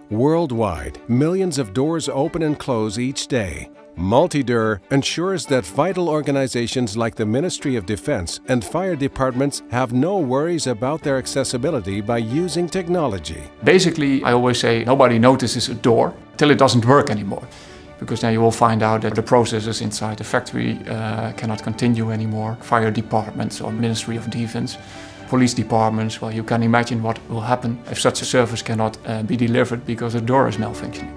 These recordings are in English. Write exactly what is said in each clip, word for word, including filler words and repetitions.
Worldwide, millions of doors open and close each day. Multideur ensures that vital organizations like the Ministry of Defense and fire departments have no worries about their accessibility by using technology. Basically, I always say nobody notices a door till it doesn't work anymore. Because then you will find out that the processes inside the factory uh, cannot continue anymore. Fire departments or Ministry of Defense, police departments, well, you can imagine what will happen if such a service cannot uh, be delivered because the door is malfunctioning.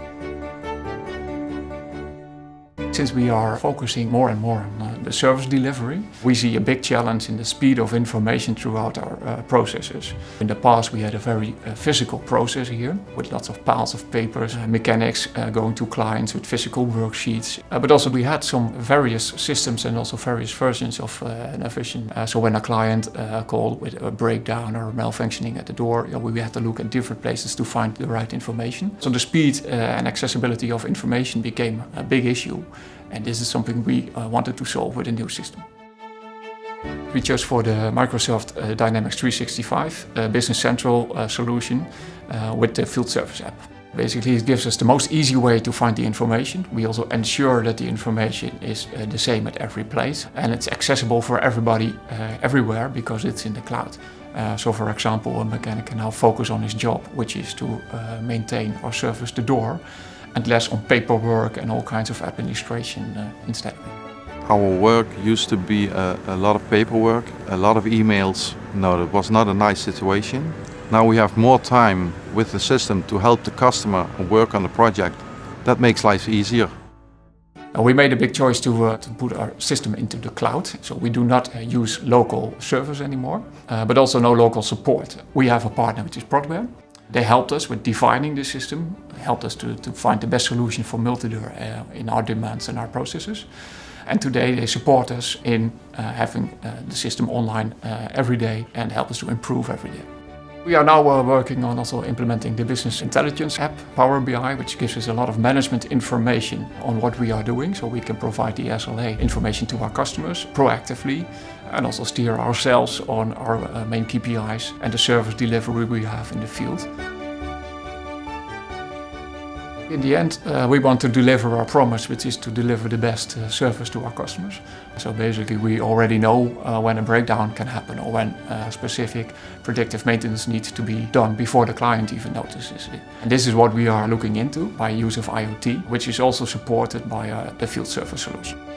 Since we are focusing more and more on uh, the service delivery, we see a big challenge in the speed of information throughout our uh, processes. In the past we had a very uh, physical process here, with lots of piles of papers, uh, mechanics uh, going to clients with physical worksheets. Uh, but also we had some various systems and also various versions of uh, Navision. Uh, so when a client uh, called with a breakdown or malfunctioning at the door, you know, we had to look at different places to find the right information. So the speed uh, and accessibility of information became a big issue. And this is something we uh, wanted to solve with a new system. We chose for the Microsoft uh, Dynamics three sixty-five uh, Business Central uh, solution uh, with the field service app. Basically, it gives us the most easy way to find the information. We also ensure that the information is uh, the same at every place and it's accessible for everybody uh, everywhere because it's in the cloud. Uh, so for example, a mechanic can now focus on his job, which is to uh, maintain or service the door, and less on paperwork and all kinds of administration uh, instead. Our work used to be a, a lot of paperwork, a lot of emails. No, it was not a nice situation. Now we have more time with the system to help the customer work on the project. That makes life easier. Uh, we made a big choice to, uh, to put our system into the cloud. So we do not uh, use local servers anymore, uh, but also no local support. We have a partner which is Multideur. They helped us with defining the system, helped us to, to find the best solution for Multideur uh, in our demands and our processes. And today they support us in uh, having uh, the system online uh, every day and help us to improve every day. We are now uh, working on also implementing the business intelligence app, Power B I, which gives us a lot of management information on what we are doing, so we can provide the S L A information to our customers proactively and also steer ourselves on our uh, main K P Is and the service delivery we have in the field. In the end, uh, we want to deliver our promise, which is to deliver the best uh, service to our customers. So basically we already know uh, when a breakdown can happen or when uh, specific predictive maintenance needs to be done before the client even notices it. And this is what we are looking into by use of I O T, which is also supported by uh, the field service solution.